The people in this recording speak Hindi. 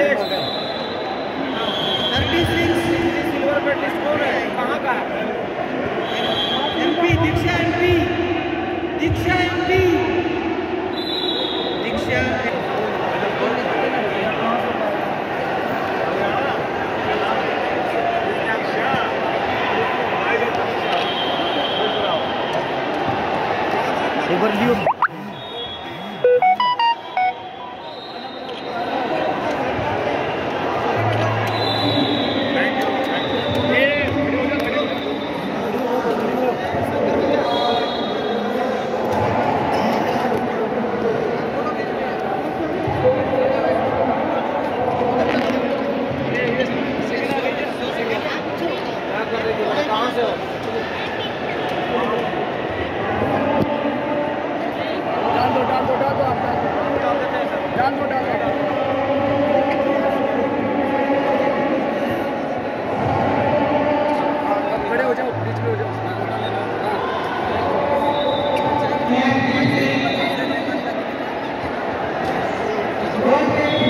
मेडलिस्ट 36 सिल्वर मेडलिस्ट कौन है, कहाँ का है? MP Diksha, MP Diksha, MP Diksha. Overview कहाँ से हो? डाल दो खड़े हो जाओ, बीच में हो जाओ। Okay.